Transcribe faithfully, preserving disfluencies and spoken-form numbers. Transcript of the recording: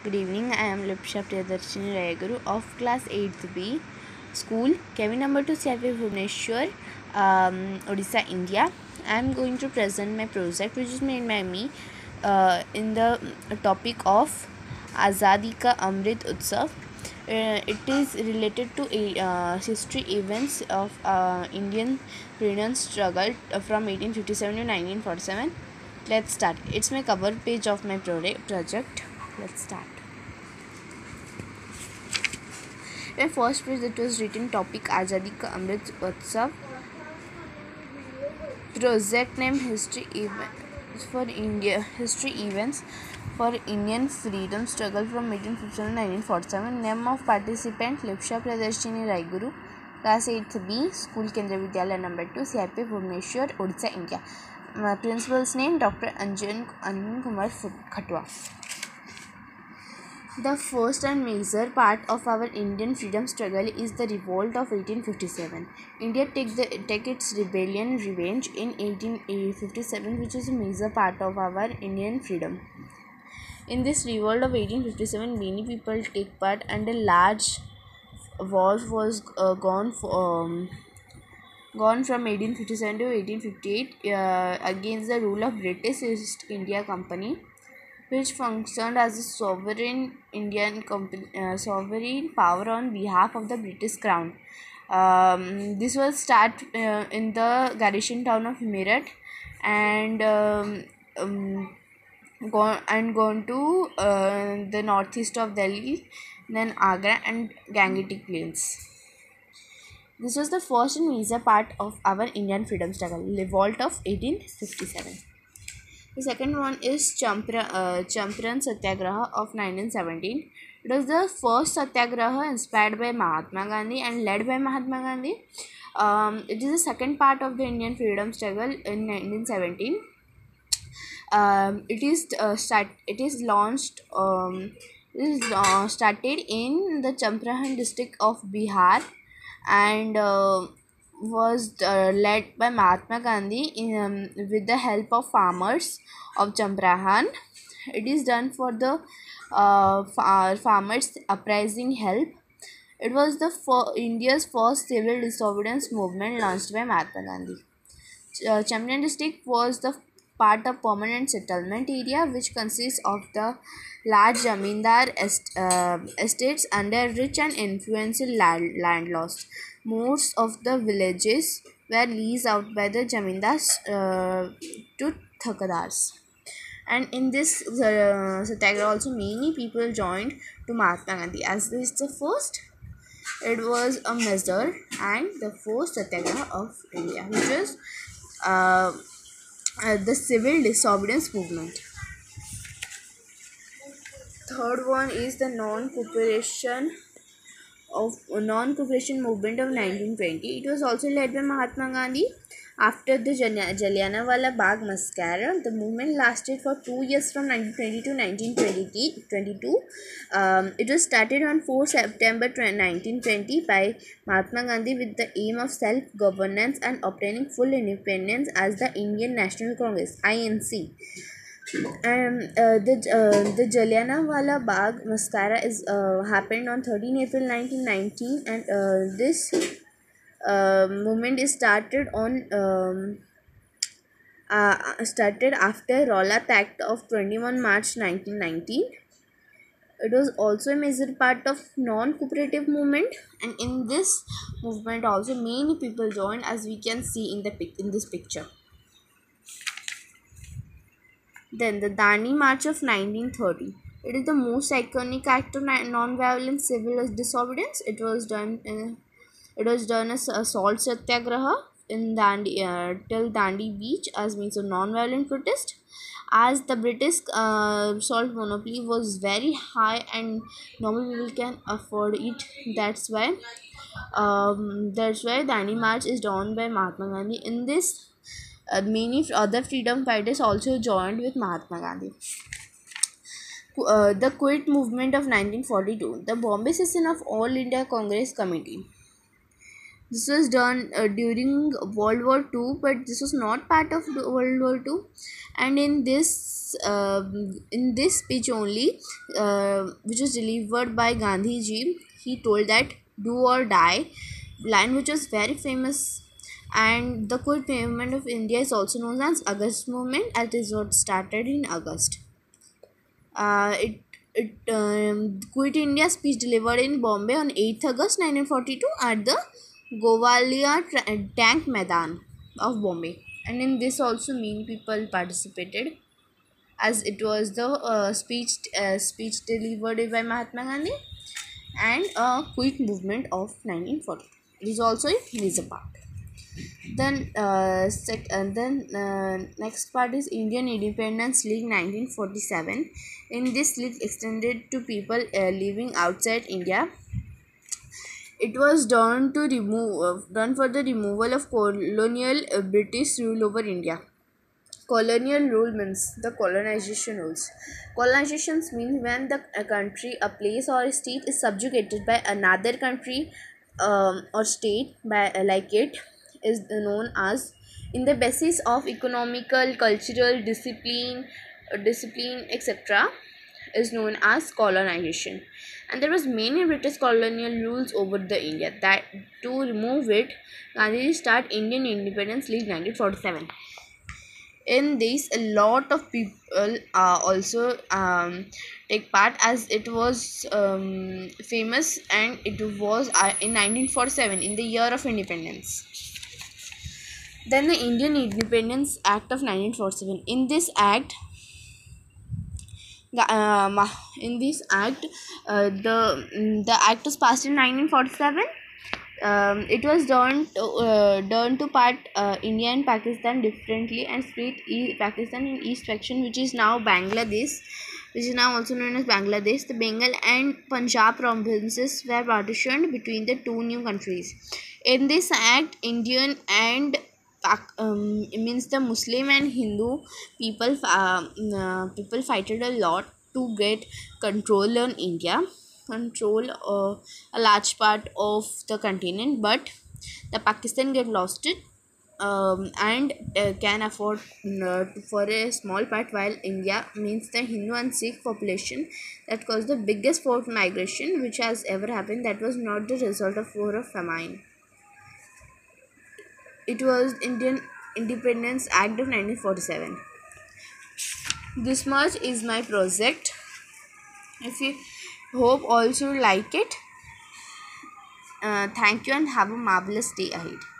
Good evening. I am Lipsha Priyadarshini Rayaguru of class eighth B, school Kevin number two C I P Bhubaneswar, um, Odisha, India. I am going to present my project which is made by me uh, in the topic of Azadi Ka Amrit Utsav. Uh, it is related to uh, history events of uh, Indian freedom struggle uh, from eighteen fifty-seven to nineteen forty-seven. Let's start. It's my cover page of my project. project. Let's start. The first page that was written topic Azadi Ka Amrit Utsav. Project name History Events for India. History Events for Indian Freedom Struggle from eighteen fifty-seven to nineteen forty-seven. Name of participant Lipsha Priyadarshini Raiguru. Class eighth B, School Kendra Vidyalaya number two, C I P Bhubaneswar, Odisha, India. My principal's name Doctor Anjan Anjan Kumar Khatwa. The first and major part of our Indian freedom struggle is the revolt of eighteen fifty-seven. India take the take its rebellion revenge in eighteen fifty-seven, which is a major part of our Indian freedom. In this revolt of eighteen fifty-seven, many people take part, and a large war was uh, gone for, um, gone from eighteen fifty-seven to eighteen fifty-eight uh, against the rule of British East India Company, which functioned as a sovereign Indian company, uh, sovereign power on behalf of the British Crown. Um, this was start uh, in the garrison town of Meerut, and um, um, gone and gone to uh, the northeast of Delhi, then Agra and Gangetic Plains. This was the first and major part of our Indian freedom struggle, revolt of eighteen fifty-seven. The second one is Champra, uh, Champaran Satyagraha of nineteen seventeen. It was the first satyagraha inspired by Mahatma Gandhi and led by Mahatma Gandhi. Um, it is the second part of the Indian freedom struggle in nineteen seventeen. Um, it is uh, start. It is launched. Um, it is uh, started in the Champaran district of Bihar, and uh, was uh, led by Mahatma Gandhi in, um, with the help of farmers of Champaran. It is done for the uh, far- farmers uprising help. It was the fir- India's first civil disobedience movement launched by Mahatma Gandhi. Uh, Champion district was the part of permanent settlement area which consists of the large zamindar est- uh, estates under rich and influential land- landlords. Most of the villages were leased out by the zamindars uh, to thakadars. And in this uh, satyagraha also many people joined to Mahatma Gandhi, as this is the first. It was a measure and the first satyagraha of India, which is uh, uh, the civil disobedience movement. Third one is the non-cooperation of non-cooperation movement of nineteen twenty. It was also led by Mahatma Gandhi. After the Jallianwala Bagh massacre, the movement lasted for two years from nineteen twenty to nineteen twenty-two. Um, it was started on fourth September nineteen twenty by Mahatma Gandhi with the aim of self-governance and obtaining full independence as the Indian National Congress (I N C). Um, uh, the uh, the Jallianwala Bagh massacre is uh, happened on thirteenth April nineteen nineteen, and uh, this uh, movement is started on um, uh, started after Rowlatt Act of twenty-first March nineteen nineteen. It was also a major part of non-cooperative movement, and in this movement also many people joined, as we can see in the pic- in this picture. Then the Dandi March of nineteen thirty. It is the most iconic act of non-violent civil disobedience. It was done. In, it was done as a salt satyagraha in Dandi uh, till Dandi Beach, as means a non-violent protest. As the British uh, salt monopoly was very high and normal people can afford it. That's why um, that's why Dandi March is done by Mahatma Gandhi. In this, uh, many other freedom fighters also joined with Mahatma Gandhi. Uh, the Quit Movement of nineteen forty-two, the Bombay session of All India Congress Committee. This was done uh, during World War Two, but this was not part of the World War Two. And in this uh, in this speech only, uh, which was delivered by Gandhi ji, he told that do or die line, which was very famous. And the quit movement of India is also known as August movement, as it was started in August. Uh, it it um, Quit India speech delivered in Bombay on eighth August nineteen forty-two at the Gowalia tra- Tank Maidan of Bombay. And in this also many people participated, as it was the uh, speech uh, speech delivered by Mahatma Gandhi and a quick movement of nineteen forty. It is also a major part. Then, uh, sec- uh, then uh, next part is Indian Independence League nineteen forty-seven. In this league extended to people uh, living outside India. It was done to remove uh, done for the removal of colonial uh, British rule over India. Colonial rule means the colonization rules. Colonizations means when the a country, a place, or a state is subjugated by another country um, or state by uh, like it is known as in the basis of economical, cultural, discipline, uh, discipline, et cetera is known as colonization. And there was many British colonial rules over the India that to remove it, Gandhi started Indian Independence League nineteen forty-seven. In this a lot of people uh, also um, take part, as it was um, famous, and it was uh, in nineteen forty-seven, in the year of independence. Then the Indian Independence Act of nineteen forty-seven. In this act the um, in this act uh, the the act was passed in nineteen forty-seven. Um, it was done to, uh, done to part uh, India and Pakistan differently, and split e- Pakistan in east section, which is now Bangladesh, which is now also known as Bangladesh. The Bengal and Punjab provinces were partitioned between the two new countries. In this act, Indian and Pak, um, it means the Muslim and Hindu people uh, uh, people fighted a lot to get control on India, control uh, a large part of the continent, but the Pakistan get lost it, um, and uh, can afford uh, for a small part, while India means the Hindu and Sikh population that caused the biggest forced migration which has ever happened. That was not the result of war or famine. It was Indian Independence Act of nineteen forty-seven. This much is my project. If you hope also like it, uh, thank you and have a marvelous day ahead.